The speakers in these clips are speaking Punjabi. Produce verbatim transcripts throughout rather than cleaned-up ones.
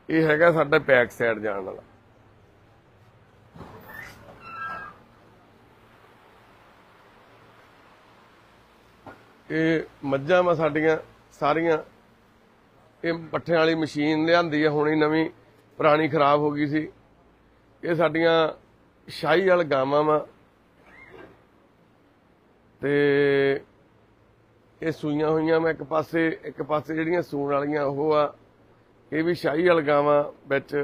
ਇਹ ਹੈਗਾ ਸਾਡਾ ਬੈਕ ਸਾਈਡ ਜਾਣ ਵਾਲਾ। ਇਹ ਮੱਝਾਂ ਵਾ ਸਾਡੀਆਂ ਸਾਰੀਆਂ। ਇਹ ਪੱਠਿਆਂ ਵਾਲੀ ਮਸ਼ੀਨ ਲਿਆਂਦੀ ਆ ਹੁਣੀ ਨਵੀਂ, ਪੁਰਾਣੀ ਖਰਾਬ ਹੋ ਗਈ ਸੀ। ਇਹ ਸਾਡੀਆਂ ਸ਼ਾਹੀ ਵਾਲ ਗਾਵਾਂ ਵਾ ਤੇ ਇਹ ਸੂਈਆਂ ਹੋਈਆਂ ਵਾ ਇੱਕ ਪਾਸੇ, ਇੱਕ ਪਾਸੇ ਜਿਹੜੀਆਂ ਸੂਣ ਵਾਲੀਆਂ ਉਹ ਆ। ਇਹ ਵੀ ਸ਼ਾਹੀ ਵਾਲ ਗਾਵਾਂ, ਵਿੱਚ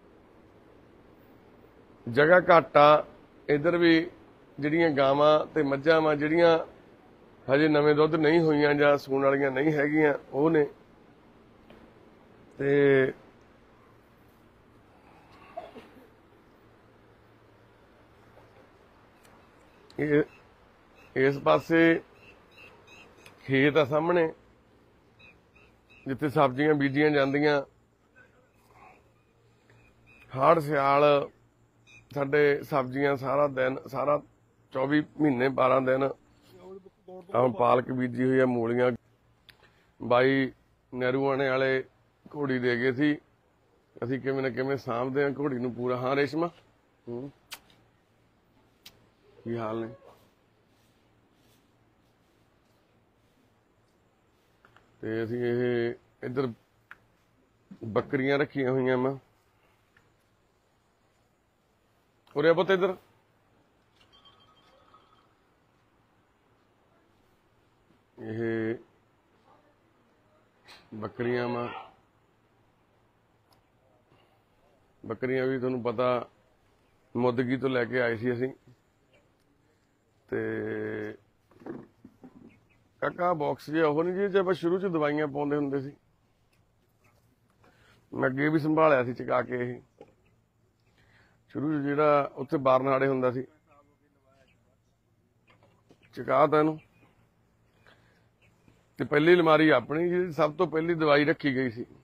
ਜਗ੍ਹਾ ਘੱਟ ਆ। ਇੱਧਰ ਵੀ ਜਿਹੜੀਆਂ ਗਾਵਾਂ ਤੇ ਮੱਝਾਂ ਵਾ ਜਿਹੜੀਆਂ ਹਜੇ ਨਵੇਂ ਦੁੱਧ ਨਹੀਂ ਹੋਈਆਂ ਜਾਂ ਸੂਣ ਵਾਲੀਆਂ ਨਹੀਂ ਹੈਗੀਆਂ ਉਹ ਨੇ। ਤੇ ਇਹ ਇਸ ਪਾਸੇ ਖੇਤ ਆ ਸਾਹਮਣੇ ਜਿੱਥੇ ਸਬਜ਼ੀਆਂ ਬੀਜੀਆਂ ਜਾਂਦੀਆਂ। ਹਾੜ ਸਿਆਲ ਸਾਡੇ ਸਬਜ਼ੀਆਂ ਸਾਰਾ ਦਿਨ, ਸਾਰਾ ਚੌਵੀ ਮਹੀਨੇ ਬਾਰਾਂ ਦਿਨ। ਹੁਣ ਪਾਲਕ ਬੀਜੀ ਹੋਈ ਆ, ਮੂਲੀਆਂ। ਬਾਈ ਨਹਿਰੂਆਣੇ ਵਾਲੇ ਘੋੜੀ ਦੇ ਗਏ ਸੀ, ਅਸੀਂ ਕਿਵੇਂ ਨਾ ਕਿਵੇਂ ਸਾਂਭਦੇ ਆ ਘੋੜੀ ਨੂੰ ਪੂਰਾ। ਹਾਂ ਰੇਸ਼ਮਾ, ਹੂੰ ਕੀ ਹਾਲ ਨੇ? ਤੇ ਅਸੀਂ ਇਹ ਇੱਧਰ ਬੱਕਰੀਆਂ ਰੱਖੀਆਂ ਹੋਈਆਂ ਵਾ। ਉਰੇ ਪੁੱਤ ਇੱਧਰ। ਇਹ ਬੱਕਰੀਆਂ ਵਾ। ਬੱਕਰੀਆਂ ਵੀ ਤੁਹਾਨੂੰ ਪਤਾ ਮੁੱਦਗੀ ਤੋਂ ਲੈ ਕੇ ਆਏ ਸੀ ਅਸੀਂ। ਤੇ ਕਾਕਾ ਬਾਕਸ ਜਿਹਾ ਉਹ ਨਹੀਂ ਜੀ ਜੇ ਆਪਾਂ ਸ਼ੁਰੂ ਚ ਦਵਾਈਆਂ ਪਾਉਂਦੇ ਹੁੰਦੇ ਸੀ। ਮੈਂ ਅੱਗੇ ਵੀ ਸੰਭਾਲਿਆ ਸੀ ਚਕਾ ਕੇ। ਇਹ ਸ਼ੁਰੂ ਚ ਜਿਹੜਾ ਉੱਥੇ ਬਾਰਨਾੜੇ ਹੁੰਦਾ ਸੀ, ਚਕਾ ਤਾ ਇਹਨੂੰ। ਤੇ ਪਹਿਲੀ ਅਲਮਾਰੀ ਆਪਣੀ ਜਿਹੜੀ ਸਭ ਤੋਂ ਪਹਿਲੀ ਦਵਾਈ ਰੱਖੀ ਗਈ ਸੀ।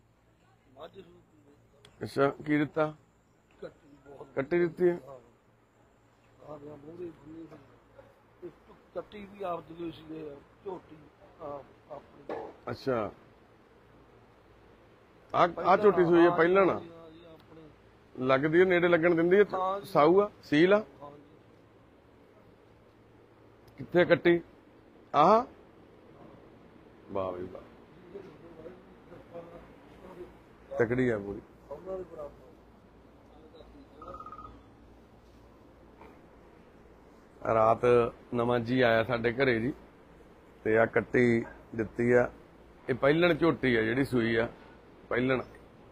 ਅੱਛਾ, ਕੀ ਦਿੱਤਾ? ਕੱਟੀ ਦਿੱਤੀ ਹੈ। ਕੱਟੀ ਵੀ ਆਪ ਦੀ ਸੀ, ਝੋਟੀ ਅੱਛਾ, ਆ ਆ ਝੋਟੀ ਸੂਈ ਹੈ ਪਹਿਲਾਂ ਨਾ ਲੱਗਦੀ ਹੈ, ਨੇੜੇ ਲੱਗਣ ਦਿੰਦੀ ਹੈ। ਸਾਊ ਆ, ਸੀਲ ਆ। ਕਿੱਥੇ ਕੱਟੀ? ਆਹ ਵਾਹ ਵੀ ਵਾਹ, ਤਕੜੀ ਆ ਪੂਰੀ। ਰਾਤ ਨਵਾਂ ਜੀ ਆਇਆ ਸਾਡੇ ਘਰੇ ਜੀ, ਤੇ ਆ ਕੱਟੀ ਦਿੱਤੀ ਆ। ਇਹ ਪਹਿਲਣ ਝੋਟੀ ਆ ਜਿਹੜੀ ਸੂਈ ਆ, ਪਹਿਲਣ।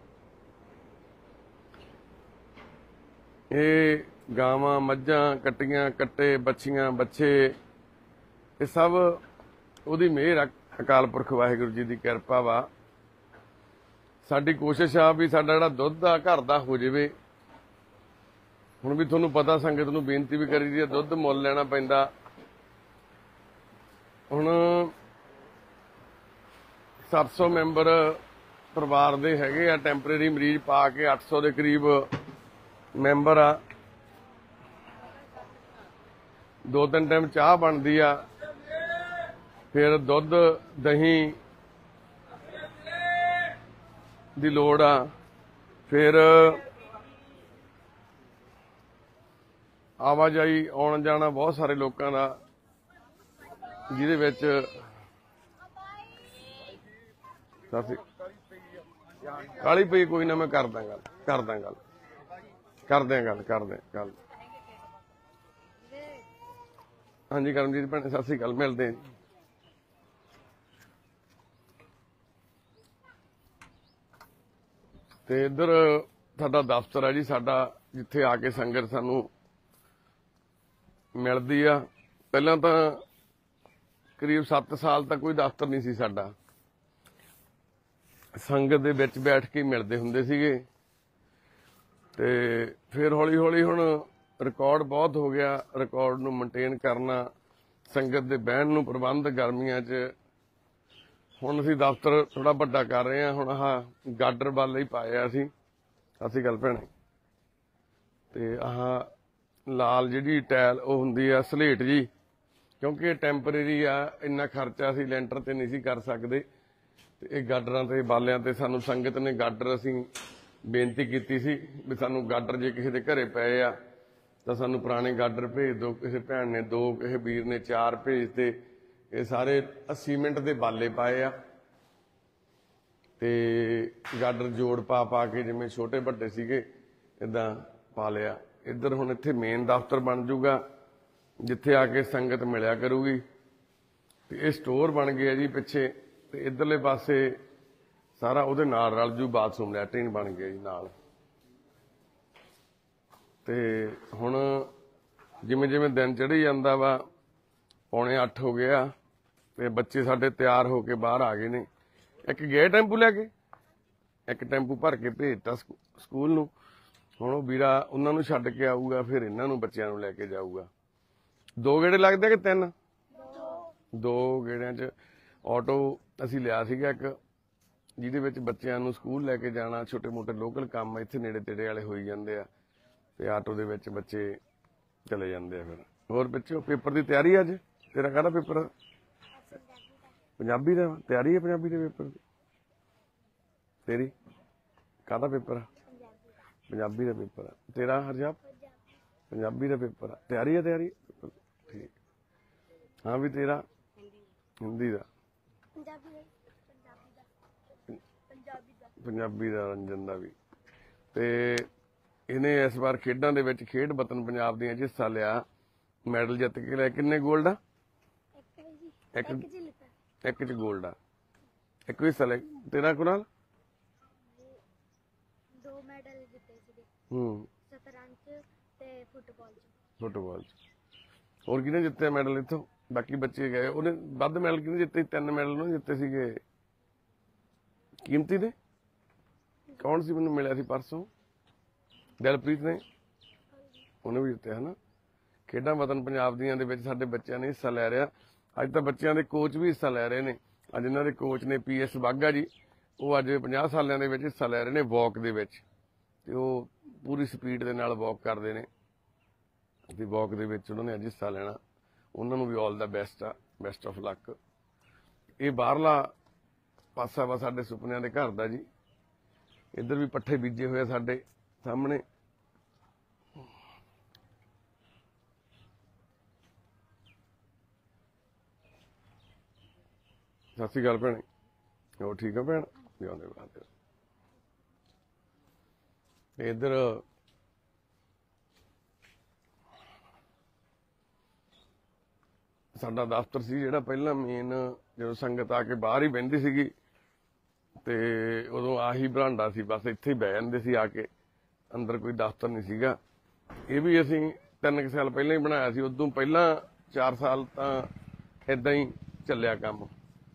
ਇਹ ਗਾਵਾਂ, ਮੱਝਾਂ, ਕੱਟੀਆਂ, ਕੱਟੇ, ਬੱਛੀਆਂ, ਬੱਚੇ, ਇਹ ਸਭ ਉਹਦੀ ਮਿਹਰ ਆ, ਅਕਾਲ ਪੁਰਖ ਵਾਹਿਗੁਰੂ ਜੀ ਦੀ ਕਿਰਪਾ ਵਾ। ਸਾਡੀ ਕੋਸ਼ਿਸ਼ ਆ ਵੀ ਸਾਡਾ ਜਿਹੜਾ ਦੁੱਧ ਆ ਘਰ ਦਾ ਹੋ ਜਾਵੇ। ਹੁਣ ਵੀ ਤੁਹਾਨੂੰ ਪਤਾ, ਸੰਗਤ ਨੂੰ ਬੇਨਤੀ ਵੀ ਕਰੀ ਦੀ ਆ, ਦੁੱਧ ਮੁੱਲ ਲੈਣਾ ਪੈਂਦਾ। ਹੁਣ ਸੱਤ ਸੌ ਮੈਂਬਰ ਪਰਿਵਾਰ ਦੇ ਹੈਗੇ ਆ, ਟੈਂਪਰੇਰੀ ਮਰੀਜ਼ ਪਾ ਕੇ ਅੱਠ ਸੌ ਦੇ ਕਰੀਬ ਮੈਂਬਰ ਆ। ਦੋ ਤਿੰਨ ਟਾਈਮ ਚਾਹ ਬਣਦੀ ਆ, ਫਿਰ ਦੁੱਧ ਦਹੀਂ ਦੀ ਲੋੜ ਆ, ਫਿਰ ਆਵਾਜਾਈ ਆਉਣ ਜਾਣਾ ਬਹੁਤ ਸਾਰੇ ਲੋਕਾਂ ਦਾ, ਜਿਹਦੇ ਵਿੱਚ ਕਾਲੀ ਪਈ। ਕੋਈ ਨਾ, ਮੈਂ ਕਰਦਾ ਗੱਲ ਕਰਦਾ ਗੱਲ ਕਰਦੇ ਗੱਲ ਕਰਦੇ ਗੱਲ ਹਾਂਜੀ ਕਰਮਜੀਤ ਭੈਣੇ, ਸਤਿ ਸ੍ਰੀ ਅਕਾਲ, ਮਿਲਦੇ ਜੀ। ਤੇ ਇੱਧਰ ਸਾਡਾ ਦਫ਼ਤਰ ਹੈ ਜੀ, ਸਾਡਾ ਜਿੱਥੇ ਆ ਕੇ ਸੰਗਤ ਸਾਨੂੰ ਮਿਲਦੀ ਆ। ਪਹਿਲਾਂ ਤਾਂ ਕਰੀਬ ਸੱਤ ਸਾਲ ਤੱਕ ਕੋਈ ਦਫ਼ਤਰ ਨਹੀਂ ਸੀ ਸਾਡਾ, ਸੰਗਤ ਦੇ ਵਿੱਚ ਬੈਠ ਕੇ ਮਿਲਦੇ ਹੁੰਦੇ ਸੀਗੇ। ਤੇ ਫਿਰ ਹੌਲੀ ਹੌਲੀ ਹੁਣ ਰਿਕਾਰਡ ਬਹੁਤ ਹੋ ਗਿਆ, ਰਿਕਾਰਡ ਨੂੰ ਮੇਨਟੇਨ ਕਰਨਾ, ਸੰਗਤ ਦੇ ਬਹਿਣ ਨੂੰ ਪ੍ਰਬੰਧ ਗਰਮੀਆਂ 'ਚ। ਹੁਣ ਅਸੀਂ ਦਫ਼ਤਰ ਥੋੜਾ ਵੱਡਾ ਕਰ ਰਹੇ ਹਾਂ। ਹੁਣ ਆਹ ਗਾਡਰ ਵੱਲ ਹੀ ਪਾਇਆ ਅਸੀਂ। ਅਸੀਂ ਗੱਲ ਭੈਣੇ, ਤੇ ਆਹ ਲਾਲ ਜਿਹੜੀ ਟਾਇਲ ਉਹ ਹੁੰਦੀ ਆ ਸਲੇਟ ਜੀ, ਕਿਉਂਕਿ ਇਹ ਟੈਂਪਰੇਰੀ ਆ, ਇੰਨਾ ਖਰਚਾ ਅਸੀਂ ਲੈਂਟਰ ਤੇ ਨਹੀਂ ਸੀ ਕਰ ਸਕਦੇ। ਤੇ ਇਹ ਗਾਡਰਾਂ ਤੇ ਬਾਲਿਆਂ ਤੇ ਸਾਨੂੰ ਸੰਗਤ ਨੇ ਗਾਡਰ ਅਸੀਂ ਬੇਨਤੀ ਕੀਤੀ ਸੀ ਵੀ ਸਾਨੂੰ ਗਾਡਰ ਜੇ ਕਿਸੇ ਦੇ ਘਰੇ ਪਏ ਆ ਤਾਂ ਸਾਨੂੰ ਪੁਰਾਣੇ ਗਾਡਰ ਭੇਜ ਦਿਓ। ਕਿਸੇ ਭੈਣ ਨੇ ਦੋ, ਕਿਸੇ ਵੀਰ ਨੇ ਚਾਰ ਭੇਜਦੇ। ਇਹ ਸਾਰੇ ਸੀਮੈਂਟ ਦੇ ਬਾਲੇ ਪਾਏ ਆ ਤੇ ਗਾਡਰ ਜੋੜ ਪਾ ਪਾ ਕੇ ਜਿਵੇਂ ਛੋਟੇ ਵੱਡੇ ਸੀਗੇ ਇਦਾਂ ਪਾ ਲਿਆ। ਇੱਧਰ ਹੁਣ ਇੱਥੇ ਮੇਨ ਦਫ਼ਤਰ ਬਣ ਜਾਊਗਾ ਜਿੱਥੇ ਆ ਕੇ ਸੰਗਤ ਮਿਲਿਆ ਕਰੂਗੀ ਤੇ ਇਹ ਸਟੋਰ ਬਣ ਗਿਆ ਜੀ ਪਿੱਛੇ। ਤੇ ਇੱਧਰਲੇ ਪਾਸੇ ਸਾਰਾ ਉਹਦੇ ਨਾਲ ਰਲ ਜੂ, ਬਾਥਰੂਮ ਲੈਟਰਿਨ ਬਣ ਗਿਆ ਜੀ ਨਾਲ। ਤੇ ਹੁਣ ਜਿਵੇਂ ਜਿਵੇਂ ਦਿਨ ਚੜ੍ਹੀ ਜਾਂਦਾ ਵਾ, ਪੌਣੇ ਅੱਠ ਹੋ ਗਿਆ ਤੇ ਬੱਚੇ ਸਾਡੇ ਤਿਆਰ ਹੋ ਕੇ ਬਾਹਰ ਆ ਗਏ ਨੇ। ਇੱਕ ਗਏ ਟੈਂਪੂ ਲੈ ਕੇ, ਇੱਕ ਟੈਂਪੂ ਭਰ ਕੇ ਭੇਜਤਾ ਸਕੂਲ ਨੂੰ। ਹੁਣ ਉਹ ਵੀਰਾ ਉਹਨਾਂ ਨੂੰ ਛੱਡ ਕੇ ਆਊਗਾ, ਫਿਰ ਇਹਨਾਂ ਨੂੰ ਬੱਚਿਆਂ ਨੂੰ ਲੈ ਕੇ ਜਾਊਗਾ। ਦੋ ਗੇੜੇ ਲੱਗਦੇ ਕਿ ਤਿੰਨ? ਦੋ ਗੇੜਿਆਂ 'ਚ ਆਟੋ ਅਸੀਂ ਲਿਆ ਸੀਗਾ ਇੱਕ, ਜਿਹਦੇ ਵਿੱਚ ਬੱਚਿਆਂ ਨੂੰ ਸਕੂਲ ਲੈ ਕੇ ਜਾਣਾ, ਛੋਟੇ ਮੋਟੇ ਲੋਕਲ ਕੰਮ ਇੱਥੇ ਨੇੜੇ ਤੇੜੇ ਵਾਲੇ ਹੋਈ ਜਾਂਦੇ ਆ ਤੇ ਆਟੋ ਦੇ ਵਿੱਚ ਬੱਚੇ ਚਲੇ ਜਾਂਦੇ ਆ। ਫਿਰ ਹੋਰ ਬੱਚਿਓ, ਪੇਪਰ ਦੀ ਤਿਆਰੀ ਅੱਜ? ਤੇਰਾ ਕਾਹਦਾ ਪੇਪਰ? ਪੰਜਾਬੀ ਦਾ। ਤਿਆਰੀ ਹੈ ਪੰਜਾਬੀ ਦੇ ਪੇਪਰ ਦੀ ਤੇਰੀ? ਕਾਹਦਾ ਪੇਪਰ? ਪੰਜਾਬੀ ਦਾ ਪੇਪਰ ਆ ਤੇਰਾ ਹਰਜਾਬ? ਪੰਜਾਬੀ ਦਾ ਪੇਪਰ ਆ। ਤਿਆਰੀ ਹੈ ਤਿਆਰੀ ਠੀਕ। ਹਾਂ ਵੀ ਤੇਰਾ? ਹਿੰਦੀ ਦਾ। ਪੰਜਾਬੀ ਦਾ ਰੰਜਨ ਦਾ ਵੀ। ਤੇ ਇਹਨੇ ਇਸ ਵਾਰ ਖੇਡਾਂ ਦੇ ਵਿੱਚ ਖੇਡ ਵਤਨ ਪੰਜਾਬ ਦੀਆਂ ਹਿੱਸਾ ਲਿਆ, ਮੈਡਲ ਜਿੱਤ ਕੇ ਲਿਆ। ਕਿੰਨੇ ਗੋਲਡ ਆ? ਇੱਕ ਇੱਕ ਚ ਗੋਲਡ ਆ। ਇੱਕ ਹਿੱਸਾ ਲੈ। ਤੇਰਾ ਕੁਨਾਲ? ਦੋ ਮੈਡਲ ਜਿੱਤੇ ਸੀਗੇ। ਹੂੰ। ਸ਼ਤਰੰਜ ਤੇ ਫੁੱਟਬਾਲ ਚ। ਫੁੱਟਬਾਲ ਚ। ਹੋਰ ਕਿਹਨੇ ਜਿੱਤੇ ਮੈਡਲ ਇੱਥੋਂ? ਬਾਕੀ ਬੱਚੇ ਗਏ। ਉਹਨੇ ਵੱਧ ਮੈਡਲ ਕਿਹਨੇ ਜਿੱਤੇ? ਤਿੰਨ ਮੈਡਲ ਉਹਨੇ ਜਿੱਤੇ ਸੀਗੇ। ਕੀਮਤੀ ਨੇ? ਕੌਣ ਸੀ? ਮੈਨੂੰ ਮਿਲਿਆ ਸੀ ਪਰਸੋਂ, ਦਿਲਪ੍ਰੀਤ ਨੇ। ਉਹਨੇ ਵੀ ਜਿੱਤਿਆ ਹਨਾ। ਖੇਡਾਂ ਵਤਨ ਪੰਜਾਬ ਦੀਆਂ ਦੇ ਵਿੱਚ ਸਾਡੇ ਬੱਚਿਆਂ ਨੇ ਹਿੱਸਾ ਲੈ ਰਿਹਾ। ਅੱਜ ਤਾਂ ਬੱਚਿਆਂ ਦੇ ਕੋਚ ਵੀ ਹਿੱਸਾ ਲੈ ਰਹੇ ਨੇ। ਅੱਜ ਇਹਨਾਂ ਦੇ ਕੋਚ ਨੇ ਪੀ ਐਸ ਬਾਘਾ ਜੀ, ਉਹ ਅੱਜ ਪੰਜਾਹ ਸਾਲਿਆਂ ਦੇ ਵਿੱਚ ਹਿੱਸਾ ਲੈ ਰਹੇ ਨੇ ਵਾਕ ਦੇ ਵਿੱਚ। ਤੇ ਉਹ ਪੂਰੀ ਸਪੀਡ ਦੇ ਨਾਲ ਵਾਕ ਕਰਦੇ ਨੇ ਤੇ ਵਾਕ ਦੇ ਵਿੱਚ ਉਹਨਾਂ ਨੇ ਅੱਜ ਹਿੱਸਾ ਲੈਣਾ। ਉਹਨਾਂ ਨੂੰ ਵੀ ਆਲ ਦਾ ਬੈਸਟ ਆ, ਬੈਸਟ ਆਫ ਲੱਕ। ਇਹ ਬਾਹਰਲਾ ਪਾਸਾ ਵਾ ਸਾਡੇ ਸੁਪਨਿਆਂ ਦੇ ਘਰ ਦਾ ਜੀ। ਇੱਧਰ ਵੀ ਪੱਠੇ ਬੀਜੇ ਹੋਏ ਆ ਸਾਡੇ ਸਾਹਮਣੇ। ਸਤਿ ਸ਼੍ਰੀ ਅਕਾਲ ਭੈਣੇ। ਹੋਰ ਠੀਕ ਆ ਭੈਣ? ਜਿਉਂਦੇ ਬਾਅਦ ਇੱਧਰ ਸਾਡਾ ਦਫ਼ਤਰ ਸੀ ਜਿਹੜਾ ਪਹਿਲਾਂ ਮੇਨ, ਜਦੋਂ ਸੰਗਤ ਆ ਕੇ ਬਾਹਰ ਹੀ ਬਹਿੰਦੀ ਸੀਗੀ ਤੇ ਉਦੋਂ ਆਹੀ ਬਰਾਂਡਾ ਸੀ, ਬਸ ਇੱਥੇ ਹੀ ਬਹਿ ਜਾਂਦੇ ਸੀ ਆ ਕੇ। ਅੰਦਰ ਕੋਈ ਦਫ਼ਤਰ ਨਹੀਂ ਸੀਗਾ। ਇਹ ਵੀ ਅਸੀਂ ਤਿੰਨ ਕੁ ਸਾਲ ਪਹਿਲਾਂ ਹੀ ਬਣਾਇਆ ਸੀ। ਉਦੋਂ ਪਹਿਲਾਂ ਚਾਰ ਸਾਲ ਤਾਂ ਏਦਾਂ ਹੀ ਚੱਲਿਆ ਕੰਮ।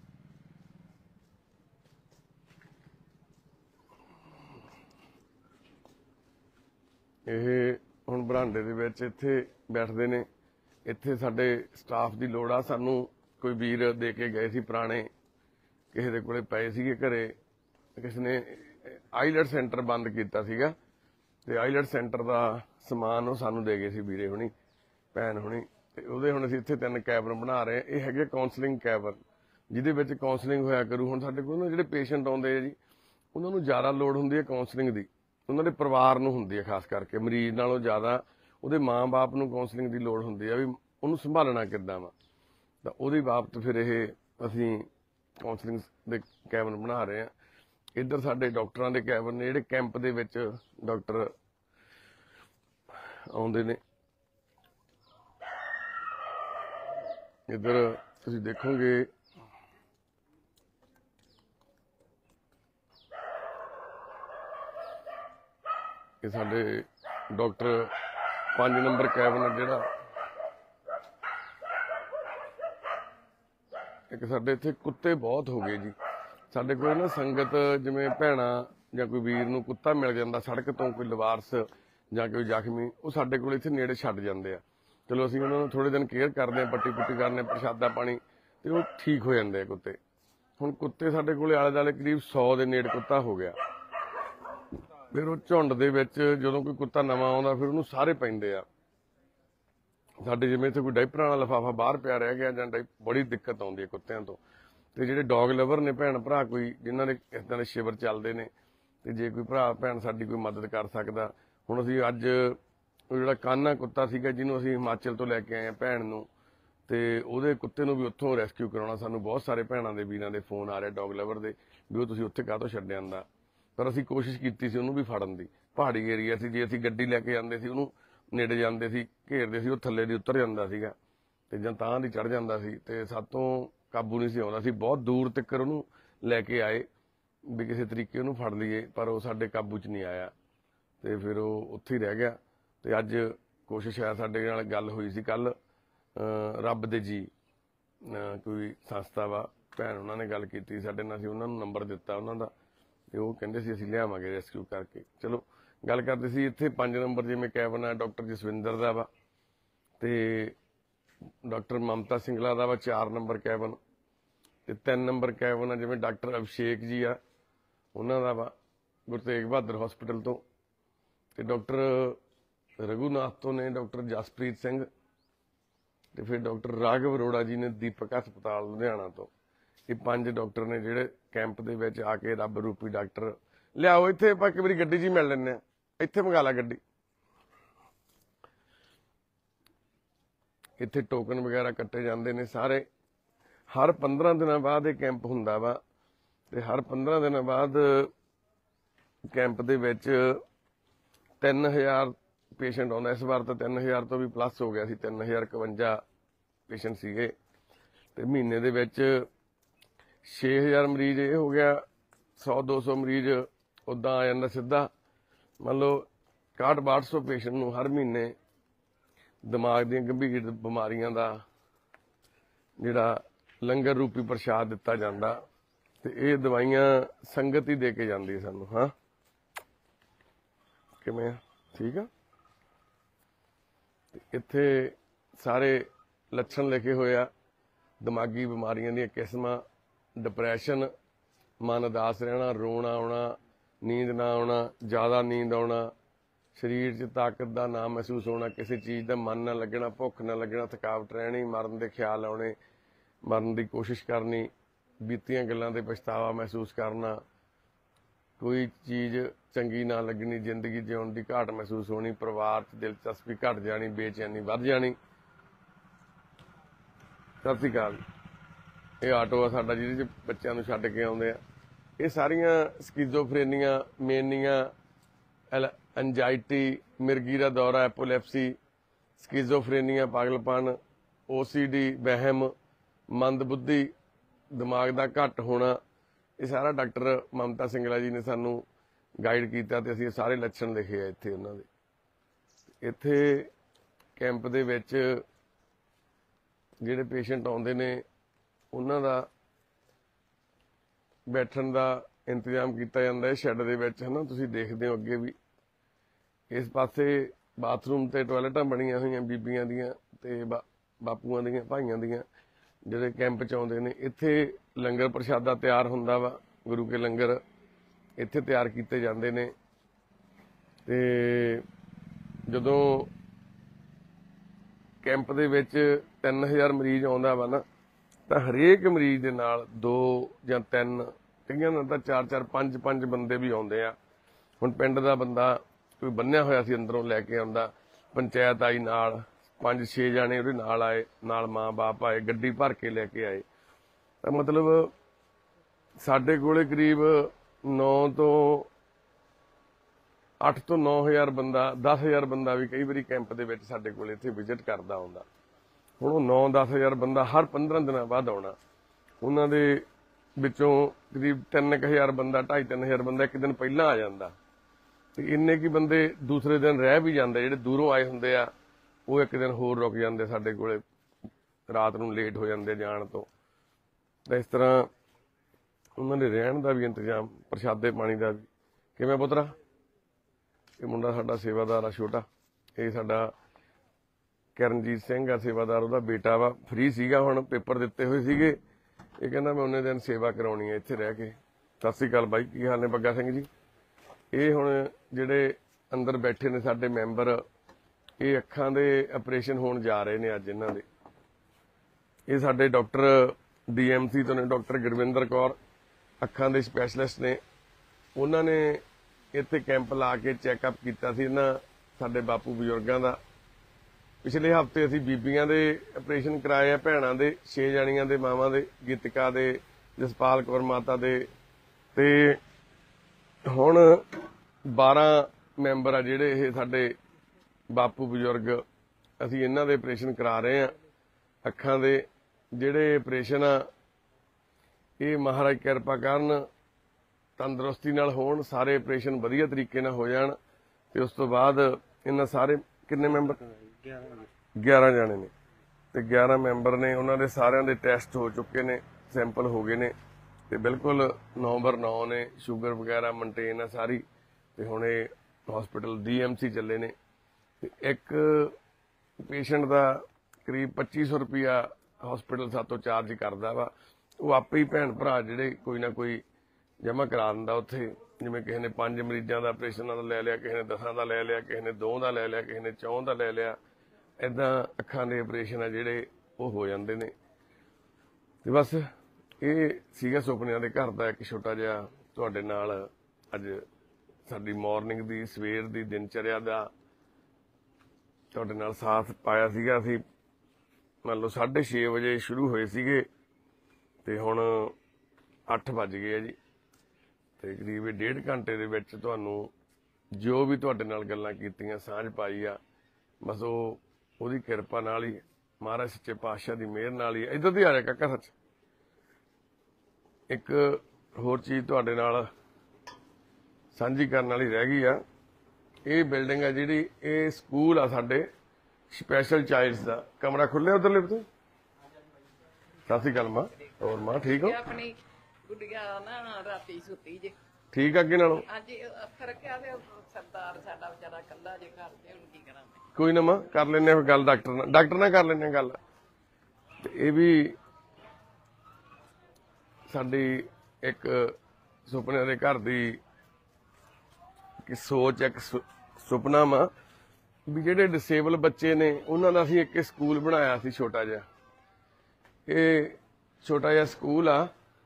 ਇਹ ਹੁਣ ਬਰਾਂਡੇ ਦੇ ਵਿੱਚ ਇੱਥੇ ਬੈਠਦੇ ਨੇ। ਇੱਥੇ ਸਾਡੇ ਸਟਾਫ ਦੀ ਲੋੜ ਆ। ਸਾਨੂੰ ਕੋਈ ਵੀਰ ਦੇ ਕੇ ਗਏ ਸੀ ਪੁਰਾਣੇ, ਕਿਸੇ ਦੇ ਕੋਲੇ ਪਏ ਸੀਗੇ ਘਰੇ। ਕਿਸੇ ਨੇ ਆਈਲੈਟ ਸੈਂਟਰ ਬੰਦ ਕੀਤਾ ਸੀਗਾ ਤੇ ਆਈਲੈਟ ਸੈਂਟਰ ਦਾ ਸਮਾਨ ਉਹ ਸਾਨੂੰ ਦੇ ਗਏ ਸੀ ਵੀਰੇ ਹੁਣੀ, ਭੈਣ ਹੁਣੀ। ਤੇ ਉਹਦੇ ਹੁਣ ਅਸੀਂ ਇੱਥੇ ਤਿੰਨ ਕੈਬਨ ਬਣਾ ਰਹੇ। ਇਹ ਹੈਗੇ ਕਾਉਂਸਲਿੰਗ ਕੈਬਨ, ਜਿਹਦੇ ਵਿੱਚ ਕਾਉਂਸਲਿੰਗ ਹੋਇਆ ਕਰੂ। ਹੁਣ ਸਾਡੇ ਕੋਲ ਨਾ ਜਿਹੜੇ ਪੇਸ਼ੈਂਟ ਆਉਂਦੇ ਆ ਜੀ, ਉਹਨਾਂ ਨੂੰ ਜ਼ਿਆਦਾ ਲੋੜ ਹੁੰਦੀ ਹੈ ਕਾਉਂਸਲਿੰਗ ਦੀ। ਉਹਨਾਂ ਦੇ ਪਰਿਵਾਰ ਨੂੰ ਹੁੰਦੀ ਹੈ, ਖਾਸ ਕਰਕੇ ਮਰੀਜ਼ ਨਾਲੋਂ ਜ਼ਿਆਦਾ ਉਹਦੇ ਮਾਂ-ਬਾਪ ਨੂੰ ਕਾਉਂਸਲਿੰਗ ਦੀ ਲੋੜ ਹੁੰਦੀ ਆ ਵੀ ਉਹਨੂੰ ਸੰਭਾਲਣਾ ਕਿੱਦਾਂ ਵਾ। ਤਾਂ ਉਹਦੀ ਬਾਬਤ ਫਿਰ ਇਹ ਅਸੀਂ ਕਾਉਂਸਲਿੰਗ ਦੇ ਕੈਬਨ ਬਣਾ ਰਹੇ ਹਾਂ। ਇੱਧਰ ਸਾਡੇ ਡਾਕਟਰਾਂ ਦੇ ਕੈਬਨ ਨੇ, ਜਿਹੜੇ ਕੈਂਪ ਦੇ ਵਿੱਚ ਡਾਕਟਰ ਆਉਂਦੇ ਨੇ। ਇੱਧਰ ਤੁਸੀਂ ਦੇਖੋਗੇ ਇਹ ਸਾਡੇ ਡਾਕਟਰ ਪੰਜ ਨੰਬਰ ਕੈਬਨ ਜਿਹੜਾ। ਇੱਕ ਸਾਡੇ ਇੱਥੇ ਕੁੱਤੇ ਬਹੁਤ ਹੋ ਗਏ ਜੀ। ਸਾਡੇ ਕੋਲ ਨਾ ਸੰਗਤ, ਜਿਵੇਂ ਭੈਣਾਂ ਜਾਂ ਕੋਈ ਵੀਰ ਨੂੰ ਕੁੱਤਾ ਮਿਲ ਜਾਂਦਾ ਸੜਕ ਤੋਂ, ਕੋਈ ਲਵਾਰਸ ਜਾਂ ਕੋਈ ਜ਼ਖਮੀ, ਉਹ ਸਾਡੇ ਕੋਲ ਇੱਥੇ ਨੇੜੇ ਛੱਡ ਜਾਂਦੇ ਆ। ਚਲੋ ਅਸੀਂ ਉਹਨਾਂ ਨੂੰ ਥੋੜੇ ਦਿਨ ਕੇਅਰ ਕਰਦੇ ਹਾਂ, ਪੱਟੀ ਪੁੱਟੀ ਕਰਨੇ, ਪ੍ਰਸ਼ਾਦਾ ਪਾਣੀ, ਤੇ ਉਹ ਠੀਕ ਹੋ ਜਾਂਦੇ ਆ ਕੁੱਤੇ। ਹੁਣ ਕੁੱਤੇ ਸਾਡੇ ਕੋਲੇ ਆਲੇ ਦੁਆਲੇ ਕਰੀਬ ਸੌ ਦੇ ਨੇੜੇ ਕੁੱਤਾ ਹੋ ਗਿਆ। ਫਿਰ ਉਹ ਝੁੰਡ ਦੇ ਵਿੱਚ ਜਦੋਂ ਕੋਈ ਕੁੱਤਾ ਨਵਾਂ ਆਉਂਦਾ ਫਿਰ ਉਹਨੂੰ ਸਾਰੇ ਪੈਂਦੇ ਆ। ਸਾਡੇ ਜਿਵੇਂ ਇੱਥੇ ਕੋਈ ਡਾਈਪਰਾਂ ਵਾਲਾ ਲਿਫਾਫਾ ਬਾਹਰ ਪਿਆ ਰਹਿ ਗਿਆ ਜਾਂ ਬੜੀ ਦਿੱਕਤ ਆਉਂਦੀ ਹੈ ਕੁੱਤਿਆਂ ਤੋਂ। ਤੇ ਜਿਹੜੇ ਡੌਗ ਲਵਰ ਨੇ ਭੈਣ ਭਰਾ ਕੋਈ, ਜਿਨ੍ਹਾਂ ਦੇ ਇਸ ਤਰ੍ਹਾਂ ਦੇ ਸ਼ਿਵਰ ਚੱਲਦੇ ਨੇ, ਤੇ ਜੇ ਕੋਈ ਭਰਾ ਭੈਣ ਸਾਡੀ ਕੋਈ ਮਦਦ ਕਰ ਸਕਦਾ। ਹੁਣ ਅਸੀਂ ਅੱਜ ਉਹ ਜਿਹੜਾ ਕਾਨਾ ਕੁੱਤਾ ਸੀਗਾ ਜਿਹਨੂੰ ਅਸੀਂ ਹਿਮਾਚਲ ਤੋਂ ਲੈ ਕੇ ਆਏ ਆ ਭੈਣ ਨੂੰ, ਤੇ ਉਹਦੇ ਕੁੱਤੇ ਨੂੰ ਵੀ ਉੱਥੋਂ ਰੈਸਕਿਊ ਕਰਾਉਣਾ। ਸਾਨੂੰ ਬਹੁਤ ਸਾਰੇ ਭੈਣਾਂ ਦੇ ਵੀਰਾਂ ਦੇ ਫੋਨ ਆ ਰਹੇ ਡੌਗ ਲਵਰ ਦੇ ਵੀ ਉਹ ਤੁਸੀਂ ਉੱਥੇ ਕਾਹਤੋਂ ਛੱਡ ਆਂਦਾ, ਪਰ ਅਸੀਂ ਕੋਸ਼ਿਸ਼ ਕੀਤੀ ਸੀ ਉਹਨੂੰ ਵੀ ਫੜਨ ਦੀ। ਪਹਾੜੀ ਏਰੀਆ ਸੀ, ਜੇ ਅਸੀਂ ਗੱਡੀ ਲੈ ਕੇ ਜਾਂਦੇ ਸੀ ਉਹਨੂੰ ਨੇੜੇ ਜਾਂਦੇ ਸੀ ਘੇਰਦੇ ਸੀ, ਉਹ ਥੱਲੇ ਦੀ ਉਤਰ ਜਾਂਦਾ ਸੀਗਾ ਤੇ ਜਾਂ ਤਾਂ ਦੀ ਚੜ ਜਾਂਦਾ ਸੀ ਤੇ ਸਾਤੋਂ ਕਾਬੂ ਨਹੀਂ ਸੀ ਆਉਂਦਾ ਸੀ। ਬਹੁਤ ਦੂਰ ਤੱਕ ਉਹਨੂੰ ਲੈ ਕੇ ਆਏ ਵੀ ਕਿਸੇ ਤਰੀਕੇ ਉਹਨੂੰ ਫੜ ਲਈਏ, ਪਰ ਉਹ ਸਾਡੇ ਕਾਬੂ 'ਚ ਨਹੀਂ ਆਇਆ ਤੇ ਫਿਰ ਉਹ ਉੱਥੇ ਹੀ ਰਹਿ ਗਿਆ। ਤੇ ਅੱਜ ਕੋਸ਼ਿਸ਼ ਹੈ, ਸਾਡੇ ਨਾਲ ਗੱਲ ਹੋਈ ਸੀ ਕੱਲ ਰੱਬ ਦੇ ਜੀ ਕੋਈ ਸੰਸਥਾ ਵਾ ਭੈਣ, ਉਹਨਾਂ ਨੇ ਗੱਲ ਕੀਤੀ ਸਾਡੇ ਨਾਲ, ਅਸੀਂ ਉਹਨਾਂ ਨੂੰ ਨੰਬਰ ਦਿੱਤਾ ਉਹਨਾਂ ਦਾ ਤੇ ਉਹ ਕਹਿੰਦੇ ਸੀ ਅਸੀਂ ਲਿਆਵਾਂਗੇ ਰੈਸਕਿਊ ਕਰਕੇ। ਚਲੋ ਗੱਲ ਕਰਦੇ ਸੀ ਇੱਥੇ ਪੰਜ ਨੰਬਰ ਜਿਵੇਂ ਕੈਬਨ ਆ ਡਾਕਟਰ ਜਸਵਿੰਦਰ ਦਾ ਵਾ ਤੇ ਡਾਕਟਰ ਮਮਤਾ ਸਿੰਗਲਾ ਦਾ ਵਾ ਚਾਰ ਨੰਬਰ ਕੈਬਨ, ਤੇ ਤਿੰਨ ਨੰਬਰ ਕੈਬਨ ਆ ਜਿਵੇਂ ਡਾਕਟਰ ਅਭਿਸ਼ੇਕ ਜੀ ਆ ਉਹਨਾਂ ਦਾ ਵਾ ਗੁਰੂ ਤੇਗ ਬਹਾਦਰ ਹਸਪੀਟਲ ਤੋਂ, ਤੇ ਡਾਕਟਰ ਰਘੂਨਾਥ ਤੋਂ ਨੇ ਡਾਕਟਰ ਜਸਪ੍ਰੀਤ ਸਿੰਘ, ਤੇ ਫਿਰ ਡਾਕਟਰ ਰਾਘਵ ਅਰੋੜਾ ਜੀ ਨੇ ਦੀਪਕ ਹਸਪਤਾਲ ਲੁਧਿਆਣਾ ਤੋਂ। ਇਹ ਪੰਜ ਡਾਕਟਰ ਨੇ ਜਿਹੜੇ ਕੈਂਪ ਦੇ ਵਿੱਚ ਆ ਕੇ ਰੱਬ ਰੂਪੀ ਡਾਕਟਰ ਲਿਆਓ ਇੱਥੇ, ਆਪਾਂ ਇੱਕ ਵਾਰੀ ਗੱਡੀ 'ਚ ਹੀ ਮਿਲ ਲੈਂਦੇ ਆ, ਇੱਥੇ ਮੰਗਾ ਲਾ ਗੱਡੀ। ਇੱਥੇ ਟੋਕਨ ਵਗੈਰਾ ਕੱਟੇ ਜਾਂਦੇ ਨੇ ਸਾਰੇ। ਹਰ ਪੰਦਰਾਂ ਦਿਨਾਂ ਬਾਅਦ ਇਹ ਕੈਂਪ ਹੁੰਦਾ ਵਾ ਤੇ ਹਰ ਪੰਦਰਾਂ ਦਿਨਾਂ ਬਾਅਦ ਕੈਂਪ ਦੇ ਵਿੱਚ ਤਿੰਨ ਹਜ਼ਾਰ ਪੇਸ਼ੈਂਟ ਆਉਂਦਾ। ਇਸ ਵਾਰ ਤਾਂ ਤਿੰਨ ਹਜ਼ਾਰ ਤੋਂ ਵੀ ਪਲੱਸ ਹੋ ਗਿਆ ਸੀ, ਤਿੰਨ ਹਜ਼ਾਰ ਇਕਵੰਜਾ ਪੇਸ਼ੈਂਟ ਸੀਗੇ ਤੇ ਮਹੀਨੇ ਦੇ ਵਿੱਚ ਛੇ ਹਜ਼ਾਰ ਮਰੀਜ਼ ਇਹ ਹੋ ਗਿਆ, ਸੌ ਦੋ ਸੌ ਮਰੀਜ਼ ਉੱਦਾਂ ਆ ਜਾਂਦਾ ਸਿੱਧਾ। ਮੰਨ ਲਓ ਇਕਾਹਠ ਬਾਹਠ ਸੌ ਪੇਸ਼ੈਂਟ ਨੂੰ ਹਰ ਮਹੀਨੇ ਦਿਮਾਗ ਦੀਆਂ ਗੰਭੀਰ ਬਿਮਾਰੀਆਂ ਦਾ ਜਿਹੜਾ ਲੰਗਰ ਰੂਪੀ ਪ੍ਰਸ਼ਾਦ ਦਿੱਤਾ ਜਾਂਦਾ ਤੇ ਇਹ ਦਵਾਈਆਂ ਸੰਗਤ ਹੀ ਦੇ ਕੇ ਜਾਂਦੀ ਸਾਨੂੰ। ਹਾਂ ਕਿਵੇਂ ਆ, ਠੀਕ ਆ। ਇੱਥੇ ਸਾਰੇ ਲੱਛਣ ਲਿਖੇ ਹੋਏ ਆ ਦਿਮਾਗੀ ਬਿਮਾਰੀਆਂ ਦੀਆਂ ਕਿਸਮਾਂ, ਡਿਪਰੈਸ਼ਨ, ਮਨ ਉਦਾਸ ਰਹਿਣਾ, ਰੋਣਾ ਆਉਣਾ, ਨੀਂਦ ਨਾ ਆਉਣਾ, ਜ਼ਿਆਦਾ ਨੀਂਦ ਆਉਣਾ, ਸਰੀਰ 'ਚ ਤਾਕਤ ਦਾ ਨਾ ਮਹਿਸੂਸ ਹੋਣਾ, ਕਿਸੇ ਚੀਜ਼ ਦਾ ਮਨ ਨਾ ਲੱਗਣਾ, ਭੁੱਖ ਨਾ ਲੱਗਣਾ, ਥਕਾਵਟ ਰਹਿਣੀ, ਮਰਨ ਦੇ ਖਿਆਲ ਆਉਣੇ, ਮਰਨ ਦੀ ਕੋਸ਼ਿਸ਼ ਕਰਨੀ, ਬੀਤੀਆਂ ਗੱਲਾਂ ਤੇ ਪਛਤਾਵਾ ਮਹਿਸੂਸ ਕਰਨਾ, ਕੋਈ ਚੀਜ਼ ਚੰਗੀ ਨਾ ਲੱਗਣੀ, ਜ਼ਿੰਦਗੀ ਜਿਉਣ ਦੀ ਘਾਟ ਮਹਿਸੂਸ ਹੋਣੀ, ਪਰਿਵਾਰ 'ਚ ਦਿਲਚਸਪੀ ਘਟ ਜਾਣੀ, ਬੇਚੈਨੀ ਵੱਧ ਜਾਣੀ। ਸਤਿ ਸ਼੍ਰੀ ਅਕਾਲ। ਇਹ ਆਟੋ ਆ ਸਾਡਾ ਜਿਹਦੇ 'ਚ ਬੱਚਿਆਂ ਨੂੰ ਛੱਡ ਕੇ ਆਉਂਦੇ ਆ। ਇਹ ਸਾਰੀਆਂ ਸਕਿਜ਼ੋਫਰੇਨੀਆ, ਮੇਨੀਆ, ਐਂਜ਼ਾਈਟੀ, ਮਿਰਗੀ ਦਾ ਦੌਰਾ, ਐਪੋਲੈਪਸੀ, ਸਕਿਜ਼ੋਫਰੇਨੀਆ ਪਾਗਲਪਨ, ਓਸੀਡੀ ਵਹਿਮ, ਮੰਦਬੁੱਧੀ, ਦਿਮਾਗ ਦਾ ਘੱਟ ਹੋਣਾ, ਇਹ ਸਾਰਾ ਡਾਕਟਰ ਮਮਤਾ ਸਿੰਗਲਾ ਜੀ ਨੇ ਸਾਨੂੰ ਗਾਈਡ ਕੀਤਾ ਤੇ ਅਸੀਂ ਇਹ ਸਾਰੇ ਲੱਛਣ ਲਿਖੇ ਆ ਇੱਥੇ ਉਹਨਾਂ ਦੇ। ਇੱਥੇ ਕੈਂਪ ਦੇ ਵਿੱਚ ਜਿਹੜੇ ਪੇਸ਼ੈਂਟ ਆਉਂਦੇ ਨੇ ਉਹਨਾਂ ਦਾ ਬੈਠਣ ਦਾ ਇੰਤਜ਼ਾਮ ਕੀਤਾ ਜਾਂਦਾ ਹੈ ਸ਼ੈੱਡ ਦੇ ਵਿੱਚ, ਹਨਾ ਤੁਸੀਂ ਦੇਖਦੇ ਹੋ ਅੱਗੇ ਵੀ ਇਸ ਪਾਸੇ ਬਾਥਰੂਮ ਤੇ ਟਾਇਲਟਾਂ ਬਣੀਆਂ ਹੋਈਆਂ ਬੀਬੀਆਂ ਦੀਆਂ ਤੇ ਬਾਪੂਆਂ ਦੀਆਂ, ਭਾਈਆਂ ਦੀਆਂ ਜਿਹੜੇ ਕੈਂਪ 'ਚ ਆਉਂਦੇ ਨੇ। ਇੱਥੇ ਲੰਗਰ ਪ੍ਰਸ਼ਾਦਾ ਤਿਆਰ ਹੁੰਦਾ ਵਾ, ਗੁਰੂ ਕੇ ਲੰਗਰ ਇੱਥੇ ਤਿਆਰ ਕੀਤੇ ਜਾਂਦੇ ਨੇ। ਤੇ ਜਦੋਂ ਕੈਂਪ ਦੇ ਵਿੱਚ ਤਿੰਨ ਹਜ਼ਾਰ ਮਰੀਜ਼ ਆਉਂਦਾ ਵਾ ਨਾ, ਤਾਂ ਹਰੇਕ ਮਰੀਜ਼ ਦੇ ਨਾਲ ਦੋ ਜਾਂ ਤਿੰਨ, ਕਈਆਂ ਨਾਲ ਤਾਂ ਚਾਰ ਚਾਰ ਪੰਜ ਪੰਜ ਬੰਦੇ ਵੀ ਆਉਂਦੇ ਆ। ਹੁਣ ਪਿੰਡ ਦਾ ਬੰਦਾ ਕੋਈ ਬੰਨਿਆ ਹੋਇਆ ਸੀ ਅੰਦਰੋਂ ਲੈ ਕੇ ਆਉਂਦਾ, ਪੰਚਾਇਤ ਆਈ ਨਾਲ, ਪੰਜ ਛੇ ਜਾਣੇ ਉਹਦੇ ਨਾਲ ਆਏ, ਨਾਲ ਮਾਂ ਬਾਪ ਆਏ, ਗੱਡੀ ਭਰ ਕੇ ਲੈ ਕੇ ਆਏ। ਤਾਂ ਮਤਲਬ ਸਾਡੇ ਕੋਲੇ ਕਰੀਬ ਨੌ ਤੋਂ ਅੱਠ ਤੋਂ ਨੌ ਹਜ਼ਾਰ ਬੰਦਾ, ਦਸ ਹਜ਼ਾਰ ਬੰਦਾ ਵੀ ਕਈ ਵਾਰੀ ਕੈਂਪ ਦੇ ਵਿੱਚ ਸਾਡੇ ਕੋਲ ਇੱਥੇ ਵਿਜ਼ਿਟ ਕਰਦਾ ਹੁੰਦਾ। ਹੁਣ ਉਹ ਨੌ ਦਸ ਹਜ਼ਾਰ ਬੰਦਾ ਹਰ ਪੰਦਰਾਂ ਦਿਨਾਂ ਬਾਅਦ ਆਉਣਾ, ਉਹਨਾਂ ਦੇ ਵਿੱਚੋਂ ਕਰੀਬ ਤਿੰਨ ਕੁ ਹਜ਼ਾਰ ਬੰਦਾ, ਢਾਈ ਤਿੰਨ ਹਜ਼ਾਰ ਬੰਦਾ ਇੱਕ ਦਿਨ ਪਹਿਲਾਂ ਆ ਜਾਂਦਾ ਤੇ ਇੰਨੇ ਕੀ ਬੰਦੇ ਦੂਸਰੇ ਦਿਨ ਰਹਿ ਵੀ ਜਾਂਦੇ। ਜਿਹੜੇ ਦੂਰੋਂ ਆਏ ਹੁੰਦੇ ਆ ਉਹ ਇੱਕ ਦਿਨ ਹੋਰ ਰੁਕ ਜਾਂਦੇ ਸਾਡੇ ਕੋਲੇ, ਰਾਤ ਨੂੰ ਲੇਟ ਹੋ ਜਾਂਦੇ ਜਾਣ ਤੋਂ। ਤਾਂ ਇਸ ਤਰ੍ਹਾਂ ਉਹਨਾਂ ਦੇ ਰਹਿਣ ਦਾ ਵੀ ਇੰਤਜ਼ਾਮ, ਪ੍ਰਸ਼ਾਦੇ ਪਾਣੀ ਦਾ ਵੀ। ਕਿਵੇਂ ਪੁੱਤਰਾ? ਇਹ ਮੁੰਡਾ ਸਾਡਾ ਸੇਵਾਦਾਰ ਆ ਛੋਟਾ, ਇਹ ਸਾਡਾ ਕਰਨਜੀਤ ਸਿੰਘ ਆ ਸੇਵਾਦਾਰ, ਉਹਦਾ ਬੇਟਾ ਵਾ। ਫ੍ਰੀ ਸੀਗਾ, ਹੁਣ ਪੇਪਰ ਦਿੱਤੇ ਹੋਏ ਸੀਗੇ, ਇਹ ਕਹਿੰਦਾ ਮੈਂ ਉਹਨੇ ਦਿਨ ਸੇਵਾ ਕਰਾਉਣੀ ਹੈ ਇੱਥੇ ਰਹਿ ਕੇ। ਸਤਿ ਸ੍ਰੀ ਅਕਾਲ ਬਾਈ, ਕੀ ਹਾਲ ਨੇ ਬੱਗਾ ਸਿੰਘ ਜੀ? ਇਹ ਹੁਣ ਜਿਹੜੇ ਅੰਦਰ ਬੈਠੇ ਨੇ ਸਾਡੇ ਮੈਂਬਰ, ਇਹ ਅੱਖਾਂ ਦੇ ਆਪਰੇਸ਼ਨ ਹੋਣ ਜਾ ਰਹੇ ਨੇ ਅੱਜ ਇਹਨਾਂ ਦੇ। ਇਹ ਸਾਡੇ ਡਾਕਟਰ ਡੀਐਮਸੀ ਤੋਂ ਨੇ, ਡਾਕਟਰ ਗੁਰਵਿੰਦਰ ਕੌਰ, ਅੱਖਾਂ ਦੇ ਸਪੈਸ਼ਲਿਸਟ ਨੇ। ਉਹਨਾਂ ਨੇ ਇੱਥੇ ਕੈਂਪ ਲਾ ਕੇ ਚੈੱਕਅਪ ਕੀਤਾ ਸੀ ਇਹਨਾਂ ਸਾਡੇ ਬਾਪੂ ਬਜ਼ੁਰਗਾਂ ਦਾ। ਪਿਛਲੇ ਹਫਤੇ ਅਸੀਂ ਬੀਬੀਆਂ ਦੇ ਆਪਰੇਸ਼ਨ ਕਰਾਏ ਆ, ਭੈਣਾਂ ਦੇ ਛੇ ਜਣੀਆਂ ਦੇ, ਮਾਵਾਂ ਦੇ, ਗੀਤਕਾ ਦੇ, ਜਸਪਾਲ ਕੌਰ ਮਾਤਾ ਦੇ, ਤੇ ਹੁਣ ਬਾਰਾਂ ਮੈਂਬਰ ਆ ਜਿਹੜੇ ਇਹ ਸਾਡੇ ਬਾਪੂ ਬਜ਼ੁਰਗ, ਅਸੀਂ ਇਹਨਾਂ ਦੇ ਆਪਰੇਸ਼ਨ ਕਰਾ ਰਹੇ ਆ ਅੱਖਾਂ ਦੇ। ਜਿਹੜੇ ਆਪਰੇਸ਼ਨ ਆ ਇਹ ਮਹਾਰਾਜ ਕਿਰਪਾ ਕਰਨ ਤੰਦਰੁਸਤੀ ਨਾਲ ਹੋਣ, ਸਾਰੇ ਆਪਰੇਸ਼ਨ ਵਧੀਆ ਤਰੀਕੇ ਨਾਲ ਹੋ ਜਾਣ, ਤੇ ਉਸ ਤੋਂ ਬਾਅਦ ਇਹਨਾਂ ਸਾਰੇ ਕਿੰਨੇ ਮੈਂਬਰ ਗਿਆਰਾਂ ਜਾਣੇ ਨੇ, ਤੇ ਗਿਆਰਾਂ ਮੈਂਬਰ ਨੇ, ਉਹਨਾਂ ਦੇ ਸਾਰਿਆਂ ਦੇ ਟੈਸਟ ਹੋ ਚੁੱਕੇ ਨੇ, ਸੈਂਪਲ ਹੋ ਗਏ ਨੇ, ਤੇ ਬਿਲਕੁਲ ਨੰਬਰ ਨੌ ਨੇ, ਸ਼ੂਗਰ ਵਗੈਰਾ ਮੇਨਟੇਨ ਆ ਸਾਰੀ। ਤੇ ਹੁਣ ਇਹ ਹਸਪੀਟਲ ਡੀਐਮਸੀ ਚੱਲੇ ਨੇ, ਤੇ ਇੱਕ ਪੇਸ਼ੈਂਟ ਦਾ ਕਰੀਬ ਪੱਚੀ ਸੌ ਰੁਪਇਆ ਹਸਪੀਟਲ ਸਾਤੋਂ ਚਾਰਜ ਕਰਦਾ ਵਾ। ਉਹ ਆਪੇ ਹੀ ਭੈਣ ਭਰਾ ਜਿਹੜੇ ਕੋਈ ਨਾ ਕੋਈ ਜਮ੍ਹਾਂ ਕਰਾ ਦਿੰਦਾ ਉੱਥੇ, ਜਿਵੇਂ ਕਿਸੇ ਨੇ ਪੰਜ ਮਰੀਜ਼ਾਂ ਦਾ ਆਪਰੇਸ਼ਨਾਂ ਦਾ ਲੈ ਲਿਆ, ਕਿਸੇ ਨੇ ਦਸਾਂ ਦਾ ਲੈ ਲਿਆ, ਕਿਸੇ ਨੇ ਦੋ ਦਾ ਲੈ ਲਿਆ, ਕਿਸੇ ਨੇ ਚੌਂ ਦਾ ਲੈ ਲਿਆ। ਏਦਾਂ ਅੱਖਾਂ ਦੇ ਆਪਰੇਸ਼ਨ ਆ ਜਿਹੜੇ ਉਹ ਹੋ ਜਾਂਦੇ ਨੇ। ਤੇ ਬਸ ਇਹ ਸੀਗਾ ਸੁਪਨਿਆਂ ਦੇ ਘਰ ਦਾ ਇੱਕ ਛੋਟਾ ਜਿਹਾ ਤੁਹਾਡੇ ਨਾਲ ਅੱਜ ਸਾਡੀ ਮਾਰਨਿੰਗ ਦੀ, ਸਵੇਰ ਦੀ ਦਿਨਚਰਿਆ ਦਾ ਤੁਹਾਡੇ ਨਾਲ ਸਾਥ ਪਾਇਆ ਸੀਗਾ। ਅਸੀਂ ਮੰਨ ਲਓ ਸਾਢੇ ਛੇ ਵਜੇ ਸ਼ੁਰੂ ਹੋਏ ਸੀਗੇ ਤੇ ਹੁਣ ਅੱਠ ਵੱਜ ਗਏ ਆ ਜੀ, ਤੇ ਕਰੀਬ ਡੇਢ ਘੰਟੇ ਦੇ ਵਿੱਚ ਤੁਹਾਨੂੰ ਜੋ ਵੀ ਤੁਹਾਡੇ ਨਾਲ ਗੱਲਾਂ ਕੀਤੀਆਂ, ਸਾਂਝ ਪਾਈ ਆ, ਬਸ ਉਹ ਉਹਦੀ ਕਿਰਪਾ ਨਾਲ ਹੀ, ਮਹਾਰਾਜ ਸੱਚੇ ਪਾਤਸ਼ਾਹ ਦੀ ਮਿਹਰ ਨਾਲ ਹੀ। ਇੱਧਰ ਦੀ ਆ ਜਾ ਕਾਕਾ। ਸੱਚ ਇੱਕ ਹੋਰ ਚੀਜ਼ ਤੁਹਾਡੇ ਨਾਲ ਸਾਂਝੀ ਕਰਨ ਵਾਲੀ ਰਹਿ ਗਈ ਆ। ਇਹ ਬਿਲਡਿੰਗ ਆ ਜਿਹੜੀ, ਇਹ ਸਕੂਲ ਆ ਸਾਡੇ ਸਪੈਸ਼ਲ ਚਾਈਲਡਸ ਦਾ। ਕਮਰਾ ਖੁੱਲਿਆ ਉਧਰਲੇ ਤੋਂ। ਸਤਿ ਸ਼੍ਰੀ ਅਕਾਲ ਮਾਂ। ਹੋਰ ਮਾਂ ਠੀਕ ਹੋ? ਆਪਣੀ ਗੁੱਡੀਆਂ ਨਾ ਰਾਤੀ ਸੁੱਤੀ ਜੇ। ਠੀਕ ਆ ਅੱਗੇ ਨਾਲੋਂ? ਅੱਜ ਫਰਕ ਆ ਤੇ ਸਰਦਾਰ ਸਾਡਾ ਵਿਚਾਰਾ ਕੱਲਾ ਜੇ ਘਰ ਤੇ, ਹੁਣ ਕੀ ਕਰਾਂ ਮੈਂ। ਕੋਈ ਨਾ ਮਾਂ, ਕਰ ਲੈਨੇ ਆ ਗੱਲ ਡਾਕਟਰ ਨਾਲ, ਡਾਕਟਰ ਨਾਲ ਕਰ ਲੈਨੇ ਆ ਗੱਲ। ਤੇ ਇਹ ਵੀ ਸਾਡੀ ਇੱਕ ਸੁਪਨਿਆਂ ਦੇ ਘਰ ਦੀ ਕਿ ਸੋਚ, ਇੱਕ ਸੁਪਨਾ ਵਾ ਵੀ ਜਿਹੜੇ ਡਿਸੇਬਲ ਬੱਚੇ ਨੇ ਉਹਨਾਂ ਦਾ ਅਸੀਂ ਇੱਕ ਸਕੂਲ ਬਣਾਇਆ ਸੀ ਛੋਟਾ ਜਿਹਾ। ਇਹ ਛੋਟਾ ਜਿਹਾ ਸਕੂਲ ਆ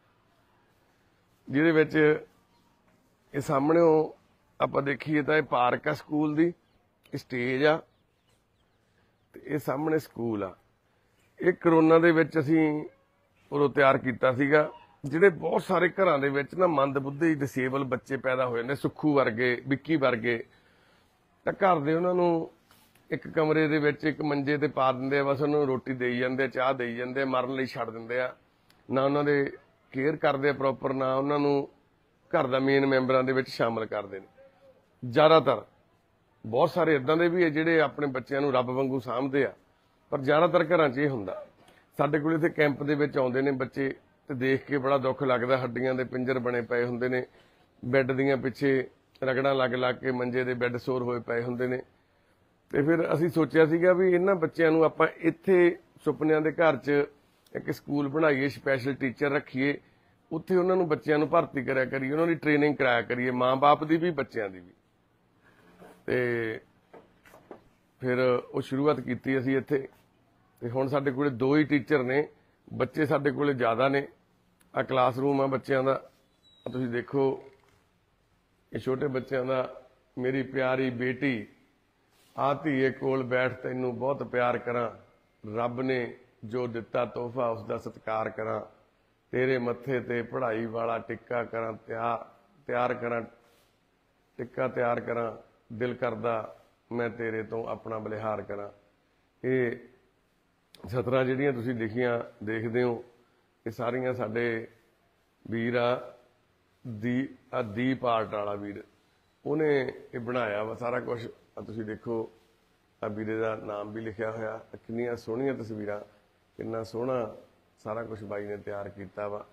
ਜਿਹਦੇ ਵਿੱਚ ਇਹ ਸਾਹਮਣੇੋਂ ਆਪਾਂ ਦੇਖੀਏ ਤਾਂ ਇਹ ਪਾਰਕ ਆ ਸਕੂਲ ਦੀ, ਸਟੇਜ ਆ, ਤੇ ਇਹ ਸਾਹਮਣੇ ਸਕੂਲ ਆ। ਇਹ ਕਰੋਨਾ ਦੇ ਵਿੱਚ ਅਸੀਂ ਉਦੋਂ ਤਿਆਰ ਕੀਤਾ ਸੀਗਾ। ਜਿਹੜੇ ਬਹੁਤ ਸਾਰੇ ਘਰਾਂ ਦੇ ਵਿੱਚ ਨਾ ਮੰਦਬੁੱਧੀ ਡਿਸੇਬਲ ਬੱਚੇ ਪੈਦਾ ਹੋ ਜਾਂਦੇ, ਸੁੱਖੂ ਵਰਗੇ, ਵਿੱਕੀ ਵਰਗੇ, ਤਾਂ ਘਰ ਦੇ ਉਹਨਾਂ ਨੂੰ ਇੱਕ ਕਮਰੇ ਦੇ ਵਿੱਚ ਇੱਕ ਮੰਜੇ ਤੇ ਪਾ ਦਿੰਦੇ ਆ, ਬਸ ਉਹਨੂੰ ਰੋਟੀ ਦੇਈ ਜਾਂਦੇ, ਚਾਹ ਦੇਈ ਜਾਂਦੇ, ਮਰਨ ਲਈ ਛੱਡ ਦਿੰਦੇ ਆ। ਨਾ ਉਹਨਾਂ ਦੇ ਕੇਅਰ ਕਰਦੇ ਆ ਪ੍ਰੋਪਰ, ਨਾ ਉਹਨਾਂ ਨੂੰ ਘਰ ਦਾ ਮੇਨ ਮੈਂਬਰਾਂ ਦੇ ਵਿੱਚ ਸ਼ਾਮਲ ਕਰਦੇ ਨੇ। ਜ਼ਿਆਦਾਤਰ ਬਹੁਤ ਸਾਰੇ ਇਦਾਂ ਦੇ ਵੀ ਆ ਜਿਹੜੇ ਆਪਣੇ ਬੱਚਿਆਂ ਨੂੰ ਰੱਬ ਵਾਂਗੂ ਸਾਂਭਦੇ ਆ, ਪਰ ਜ਼ਿਆਦਾਤਰ ਘਰਾਂ 'ਚ ਇਹ ਹੁੰਦਾ। ਸਾਡੇ ਕੋਲ ਇੱਥੇ ਕੈਂਪ ਦੇ ਵਿੱਚ ਆਉਂਦੇ ਨੇ ਬੱਚੇ, ਤੇ ਦੇਖ ਕੇ ਬੜਾ ਦੁੱਖ ਲੱਗਦਾ। ਹੱਡੀਆਂ ਦੇ ਪਿੰਜਰ ਬਣੇ ਪਏ ਹੁੰਦੇ ਨੇ, ਬੈੱਡ ਦੀਆਂ ਪਿੱਛੇ ਰਗੜਾਂ ਲੱਗ ਲੱਗ ਕੇ ਮੰਜੇ ਦੇ ਬੈੱਡ ਸੋਰ ਹੋਏ ਪਏ ਹੁੰਦੇ ਨੇ। ਤੇ ਫਿਰ ਅਸੀਂ ਸੋਚਿਆ ਸੀਗਾ ਵੀ ਇਹਨਾਂ ਬੱਚਿਆਂ ਨੂੰ ਆਪਾਂ ਇੱਥੇ ਸੁਪਨਿਆਂ ਦੇ ਘਰ 'ਚ ਇੱਕ ਸਕੂਲ ਬਣਾਈਏ, ਸਪੈਸ਼ਲ ਟੀਚਰ ਰੱਖੀਏ, ਉੱਥੇ ਉਹਨਾਂ ਨੂੰ ਬੱਚਿਆਂ ਨੂੰ ਭਰਤੀ ਕਰਿਆ ਕਰੀਏ, ਉਹਨਾਂ ਦੀ ਟ੍ਰੇਨਿੰਗ ਕਰਾਇਆ ਕਰੀਏ, ਮਾਂ-ਬਾਪ ਦੀ ਵੀ ਬੱਚਿਆਂ ਦੀ ਵੀ। ਤੇ ਫਿਰ ਉਹ ਸ਼ੁਰੂਆਤ ਕੀਤੀ ਅਸੀਂ ਇੱਥੇ। ਤੇ ਹੁਣ ਸਾਡੇ ਕੋਲੇ ਦੋ ਹੀ ਟੀਚਰ ਨੇ, ਬੱਚੇ ਸਾਡੇ ਕੋਲੇ ਜ਼ਿਆਦਾ ਨੇ। ਆ ਕਲਾਸਰੂਮ ਆ ਬੱਚਿਆਂ ਦਾ, ਤੁਸੀਂ ਦੇਖੋ, ਇਹ ਛੋਟੇ ਬੱਚਿਆਂ ਦਾ। ਮੇਰੀ ਪਿਆਰੀ ਬੇਟੀ ਆ ਧੀਏ ਕੋਲ ਬੈਠ, ਤੈਨੂੰ ਬਹੁਤ ਪਿਆਰ ਕਰਾਂ, ਰੱਬ ਨੇ ਜੋ ਦਿੱਤਾ ਤੋਹਫਾ ਉਸ ਦਾ ਸਤਿਕਾਰ ਕਰਾਂ, ਤੇਰੇ ਮੱਥੇ ਤੇ ਪੜ੍ਹਾਈ ਵਾਲਾ ਟਿੱਕਾ ਕਰਾਂ, ਤਿਆਰ ਤਿਆਰ ਕਰਾਂ ਟਿੱਕਾ ਤਿਆਰ ਕਰਾਂ, ਦਿਲ ਕਰਦਾ ਮੈਂ ਤੇਰੇ ਤੋਂ ਆਪਣਾ ਬਲਿਹਾਰ ਕਰਾਂ। ਇਹ ਸਤਰਾਂ ਜਿਹੜੀਆਂ ਤੁਸੀਂ ਲਿਖੀਆਂ ਦੇਖਦੇ ਹੋ, ਇਹ ਸਾਰੀਆਂ ਸਾਡੇ ਵੀਰ ਆ, ਦੀ ਆ ਦੀਪ ਆਰਟ ਵਾਲਾ ਵੀਰ, ਉਹਨੇ ਇਹ ਬਣਾਇਆ ਵਾ ਸਾਰਾ ਕੁਝ। ਤੁਸੀਂ ਦੇਖੋ, ਆ ਵੀਰੇ ਦਾ ਨਾਮ ਵੀ ਲਿਖਿਆ ਹੋਇਆ। ਕਿੰਨੀਆਂ ਸੋਹਣੀਆਂ ਤਸਵੀਰਾਂ, ਕਿੰਨਾ ਸੋਹਣਾ ਸਾਰਾ ਕੁਝ ਬਾਈ ਨੇ ਤਿਆਰ ਕੀਤਾ ਵਾ।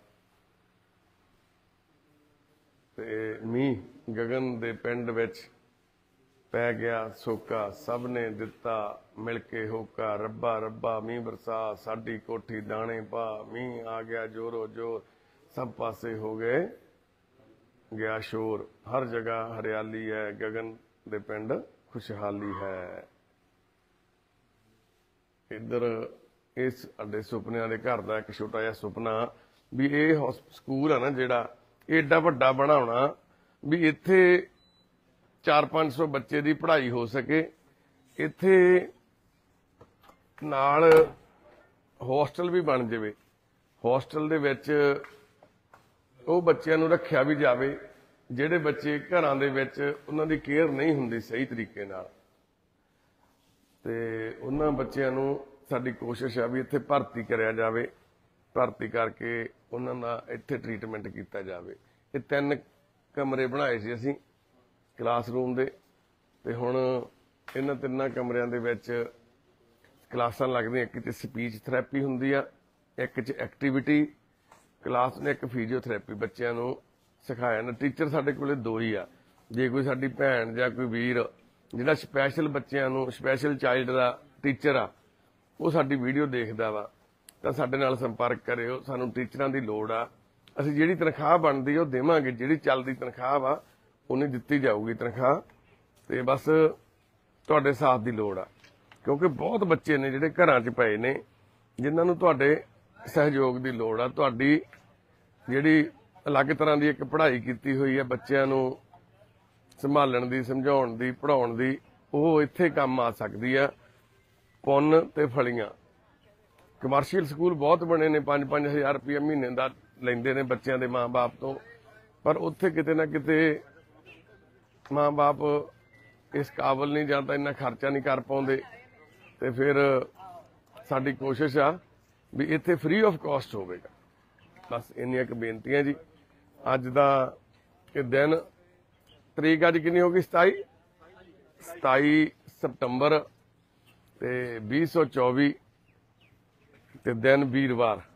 ਤੇ ਮੀਂਹ ਗਗਨ ਦੇ ਪਿੰਡ ਵਿੱਚ ਪੈ ਗਿਆ ਸੋਕਾ, ਸਭ ਨੇ ਦਿੱਤਾ ਮਿਲ ਕੇ ਹੋਕਾ, ਰੱਬਾ ਰੱਬਾ ਮੀਂਹ ਬਰਸਾ, ਸਾਡੀ ਕੋਠੀ ਦਾਣੇ ਪਾ, ਮੀਂਹ ਆ ਗਿਆ ਜੋਰੋ ਜੋਰ, ਸਭ ਪਾਸੇ ਹੋ ਗਏ ਗਿਆ ਸ਼ੋਰ, ਹਰ ਜਗ੍ਹਾ ਹਰਿਆਲੀ ਹੈ, ਗਗਨ ਦੇ ਪਿੰਡ ਖੁਸ਼ਹਾਲੀ ਹੈ। ਇੱਧਰ ਇਸ ਸਾਡੇ ਸੁਪਨਿਆਂ ਦੇ ਘਰ ਦਾ ਇੱਕ ਛੋਟਾ ਜਿਹਾ ਸੁਪਨਾ ਵੀ ਇਹ ਸਕੂਲ ਆ ਨਾ ਜਿਹੜਾ, ਏਡਾ ਵੱਡਾ ਬਣਾਉਣਾ ਵੀ ਇੱਥੇ ਚਾਰ ਪੰਜ ਸੌ ਬੱਚੇ ਦੀ ਪੜ੍ਹਾਈ ਹੋ ਸਕੇ। ਇੱਥੇ ਨਾਲ ਹੋਸਟਲ ਵੀ ਬਣ ਜਾਵੇ, ਹੋਸਟਲ ਦੇ ਵਿੱਚ ਉਹ ਬੱਚਿਆਂ ਨੂੰ ਰੱਖਿਆ ਵੀ ਜਾਵੇ ਜਿਹੜੇ ਬੱਚੇ ਘਰਾਂ ਦੇ ਵਿੱਚ ਉਹਨਾਂ ਦੀ ਕੇਅਰ ਨਹੀਂ ਹੁੰਦੀ ਸਹੀ ਤਰੀਕੇ ਨਾਲ, ਤੇ ਉਹਨਾਂ ਬੱਚਿਆਂ ਨੂੰ ਸਾਡੀ ਕੋਸ਼ਿਸ਼ ਆ ਵੀ ਇੱਥੇ ਭਰਤੀ ਕਰਿਆ ਜਾਵੇ, ਭਰਤੀ ਕਰਕੇ ਉਹਨਾਂ ਦਾ ਇੱਥੇ ਟ੍ਰੀਟਮੈਂਟ ਕੀਤਾ ਜਾਵੇ। ਇਹ ਤਿੰਨ ਕਮਰੇ ਬਣਾਏ ਸੀ ਅਸੀਂ ਕਲਾਸਰੂਮ ਦੇ, ਤੇ ਹੁਣ ਇਹਨਾਂ ਤਿੰਨਾਂ ਕਮਰਿਆਂ ਦੇ ਵਿੱਚ ਕਲਾਸਾਂ ਲੱਗਦੀਆਂ। ਇੱਕ 'ਚ ਸਪੀਚ ਥੈਰੇਪੀ ਹੁੰਦੀ ਆ, ਇੱਕ 'ਚ ਐਕਟੀਵਿਟੀ ਕਲਾਸ ਨੇ, ਇੱਕ ਫਿਜ਼ੀਓਥੈਰੇਪੀ ਬੱਚਿਆਂ ਨੂੰ ਸਿਖਾਇਆ ਨਾ। ਟੀਚਰ ਸਾਡੇ ਕੋਲੇ ਦੋ ਹੀ ਆ। ਜੇ ਕੋਈ ਸਾਡੀ ਭੈਣ ਜਾਂ ਕੋਈ ਵੀਰ ਜਿਹੜਾ ਸਪੈਸ਼ਲ ਬੱਚਿਆਂ ਨੂੰ, ਸਪੈਸ਼ਲ ਚਾਈਲਡ ਦਾ ਟੀਚਰ ਆ, ਉਹ ਸਾਡੀ ਵੀਡੀਓ ਦੇਖਦਾ ਵਾ ਤਾਂ ਸਾਡੇ ਨਾਲ ਸੰਪਰਕ ਕਰਿਓ। ਸਾਨੂੰ ਟੀਚਰਾਂ ਦੀ ਲੋੜ ਆ। ਅਸੀਂ ਜਿਹੜੀ ਤਨਖਾਹ ਬਣਦੀ ਉਹ ਦੇਵਾਂਗੇ, ਜਿਹੜੀ ਚੱਲਦੀ ਤਨਖਾਹ ਵਾ ਉਹਨੇ ਦਿੱਤੀ ਜਾਊਗੀ ਤਨਖਾਹ, ਤੇ ਬਸ ਤੁਹਾਡੇ ਸਾਥ ਦੀ ਲੋੜ ਆ, ਕਿਉਂਕਿ ਬਹੁਤ ਬੱਚੇ ਨੇ ਜਿਹੜੇ ਘਰਾਂ 'ਚ ਪਏ ਨੇ ਜਿਨ੍ਹਾਂ ਨੂੰ ਤੁਹਾਡੇ ਸਹਿਯੋਗ ਦੀ ਲੋੜ ਆ। ਤੁਹਾਡੀ ਜਿਹੜੀ ਅਲੱਗ ਤਰ੍ਹਾਂ ਦੀ ਇੱਕ ਪੜ੍ਹਾਈ ਕੀਤੀ ਹੋਈ ਹੈ ਬੱਚਿਆਂ ਨੂੰ ਸੰਭਾਲਣ ਦੀ, ਸਮਝਾਉਣ ਦੀ, ਪੜ੍ਹਾਉਣ ਦੀ, ਉਹ ਇੱਥੇ ਕੰਮ ਆ ਸਕਦੀ ਆ। ਪੁੰਨ ਤੇ ਫਲੀਆਂ ਕਮਰਸ਼ੀਅਲ ਸਕੂਲ ਬਹੁਤ ਬਣੇ ਨੇ, ਪੰਜ ਪੰਜ ਹਜ਼ਾਰ ਰੁਪਇਆ ਮਹੀਨੇ ਦਾ ਲੈਂਦੇ ਨੇ ਬੱਚਿਆਂ ਦੇ ਮਾਂ-ਬਾਪ ਤੋਂ, ਪਰ ਉੱਥੇ ਕਿਤੇ ਨਾ ਕਿਤੇ ਮਾਂ-ਬਾਪ ਇਸ ਕਾਬਲ ਨਹੀਂ ਜਾਂ ਤਾਂ ਇੰਨਾ ਖਰਚਾ ਨਹੀਂ ਕਰ ਪਾਉਂਦੇ, ਤੇ ਫਿਰ ਸਾਡੀ ਕੋਸ਼ਿਸ਼ ਆ ਵੀ ਇੱਥੇ ਫ੍ਰੀ ਆਫ ਕਾਸਟ ਹੋਵੇਗਾ। ਬਸ ਇੰਨੀਆਂ ਕੁ ਬੇਨਤੀਆਂ ਜੀ। ਅੱਜ ਦਾ ਇਹ ਦਿਨ, ਤਰੀਕ ਅੱਜ ਕਿੰਨੀ ਹੋ ਗਈ? ਸਤਾਈ ਸਤਾਈ ਸਤੰਬਰ ਤੇ ਵੀਹ ਸੌ ਚੌਵੀ, ਤੇ ਦਿਨ ਵੀਰਵਾਰ।